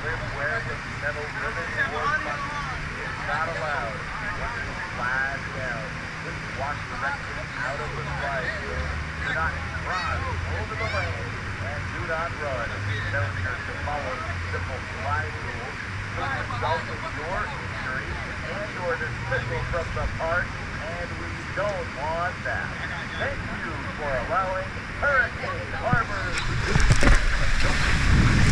slip where the metal ribbon was is not allowed. Once you slide down, just watch directly out of the slide field. Do not cross over the lane and do not run. Failure to follow simple slide rules could result in your injury and or dismissal from the park, and we don't want that. Thank you for allowing Hurricane Harbor.